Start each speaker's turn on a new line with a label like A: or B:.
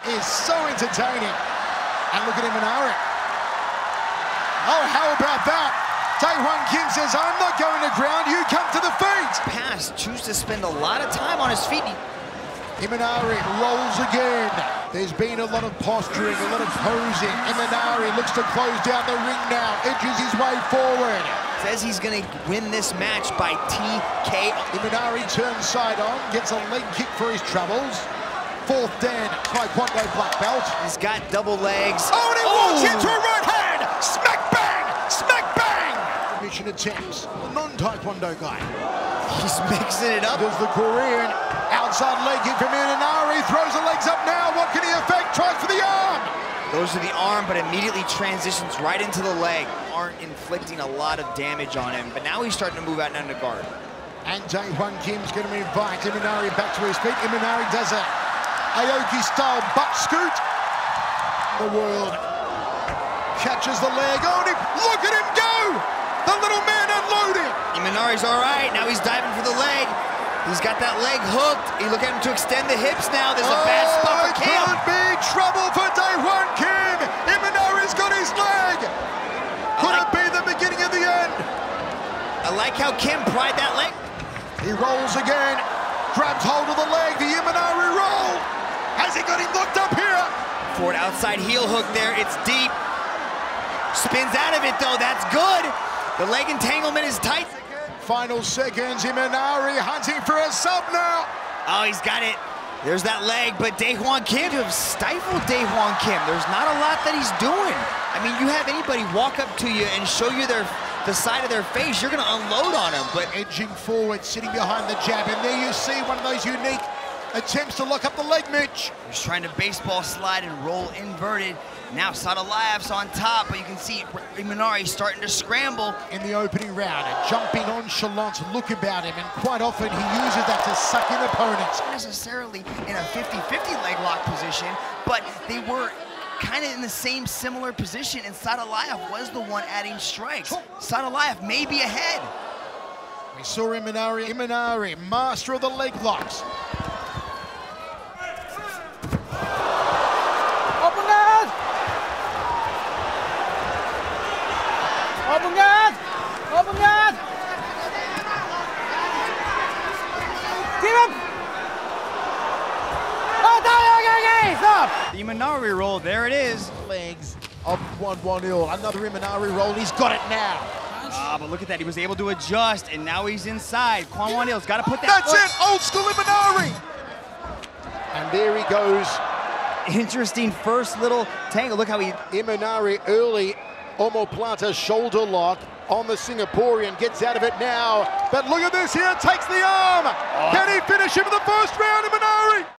A: Is so entertaining. And look at Imanari. Oh, how about that? Dae-Hwan Kim says, I'm not going to ground, you come to the feet.
B: Pass, choose to spend a lot of time on his feet.
A: Imanari rolls again. There's been a lot of posturing, a lot of posing. Imanari looks to close down the ring now, edges his way forward.
B: Says he's gonna win this match by TKO.
A: Imanari turns side on, gets a leg kick for his troubles. Fourth Dan, Taekwondo black belt.
B: He's got double legs.
A: Oh, and he walks into a right hand! Smack bang! Smack bang! Mission attempts, non-Taekwondo guy.
B: He's mixing it up.
A: Does the Korean outside leg kick from Imanari, throws the legs up now, what can he affect? Tries for the arm!
B: Goes to the arm, but immediately transitions right into the leg. Aren't inflicting a lot of damage on him, but now he's starting to move out and under guard.
A: And Dae-Hwan Kim's going to invite Imanari back to his feet. Imanari does a Aoki-style butt scoot. The world catches the leg. Oh, look at him go! The little man unloading.
B: Imanari's all right. Now he's diving for the leg. He's got that leg hooked. You look at him to extend the hips now. There's a bad spot for Kim.
A: Could be trouble for Dae-Hwan Kim. Imanari's got his leg. Could it be the beginning of the end?
B: I like how Kim pried that leg.
A: He rolls again. Grabs hold of the leg. The Imanari roll. Has he got him locked up here?
B: Forward outside heel hook there. It's deep. Spins out of it though. That's good. The leg entanglement is tight.
A: Final seconds. Imanari hunting for a sub now.
B: Oh, he's got it. There's that leg, but Dae-Hwan Kim, to have stifled Dae-Hwan Kim, there's not a lot that he's doing. I mean, you have anybody walk up to you and show you the side of their face, you're gonna unload on him, but
A: edging forward, sitting behind the jab, and there you see one of those unique attempts to lock up the leg, Mitch.
B: He's trying to baseball slide and roll inverted. Now Sadulaev's on top, but you can see Imanari starting to scramble.
A: In the opening round, a jumping nonchalant look about him, and quite often he uses that to suck in opponents.
B: Not necessarily in a 50-50 leg lock position, but they were kind of in the same similar position, and Sadulaev was the one adding strikes. Sadulaev may be ahead.
A: We saw Imanari, master of the leg locks.
C: Open guard! Open guard! Open guard! Keep him! Oh, stop!
D: The Imanari roll, there it is.
A: Legs of Kwon Won-Il. Another Imanari roll, he's got it now.
D: But look at that, he was able to adjust, and now he's inside. Kwon Won-Il's got to put that
A: That's it, old school Imanari! And there he goes.
D: Interesting first little tangle. Look how he...
A: Imanari early, omoplata shoulder lock on the Singaporean, gets out of it now. But look at this here, takes the arm. Can he finish him in the first round, Imanari?